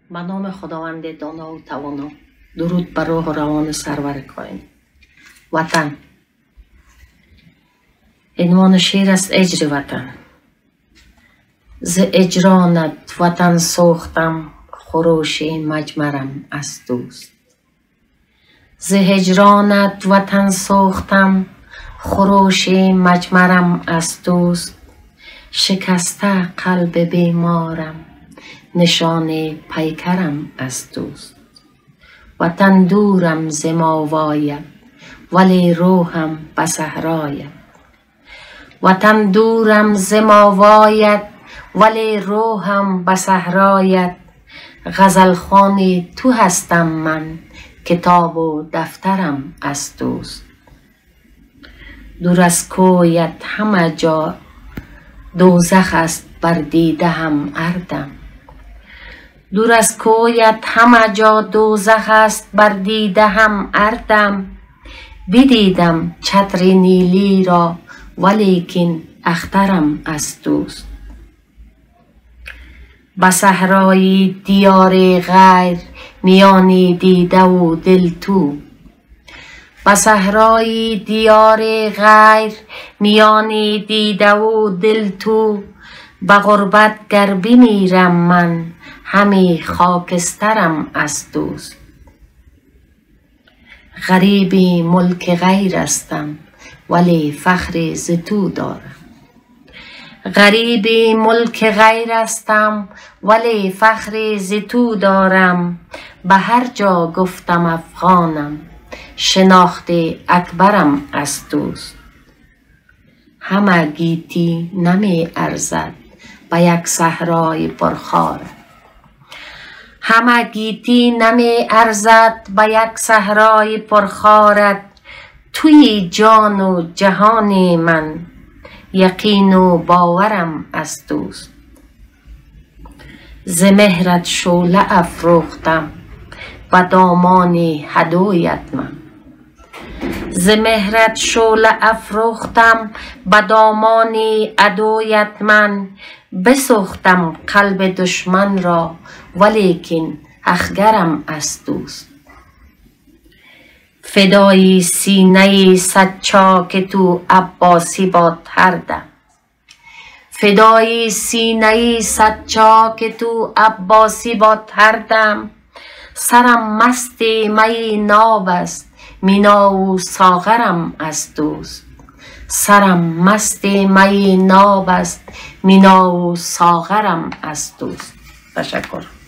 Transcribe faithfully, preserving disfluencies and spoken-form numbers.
به نام خداوند دانا و توانا. درود بر روح و روان سرور کائنات. وطن. عنوان شعر است اجر وطن. ز اجرانت وطن سوختم، خروش مجمرم از دوست. ز هجرانت وطن سوختم، خروش مجمرم از دوست. شکسته قلب بیمارم، نشان پیکرم از دوست. وطن دورم ز ما واید، ولی روحم به صحراید. وطن دورم ز ما واید، ولی روحم به صحراید. غزل خوان تو هستم من، کتاب و دفترم از دوست. دور از کویت همه جا دوزخ است، بر دیده هم اردم. دور از کویت همه جا دوزخ است، بر دیده هم اردم. بدیدم چتر نیلی را، ولیکن اخترم از دوست. به صحرای دیار غیر، میانی دیده و دل تو. به صحرای دیار غیر، میانی دیده و دل تو. به غربت گر بمیرم من، همی خاکسترم از دوست. غریب ملک غیر هستم، ولی فخر ز تو دارم. غریب ملک غیر هستم، ولی فخر ز تو دارم. به هر جا گفتم افغانم، شناخت اکبرم از دوست. همه گیتی نمی ارزد، به یک صحرای پرخار. همه گیتی نمی ارزد، به یک صحرای پرخارت. توی جان و جهان من، یقین و باورم از دوست. ز مهرت شعله افروختم، به دامان هدویت من. ز مهرت شعله افروختم، به دامان عدویت من. بسوختم قلب دشمن را، ولیکن اخگرم از دوست. فدای سینه صد چاک تو عباسی باد هر دم. فدای سینه صد چاک تو عباسی باد هر دم. سرم مست می ناب است، مینا و ساغرم از دوست. سرم مست می ناب است، مینا و ساغرم از دوست. تشکر.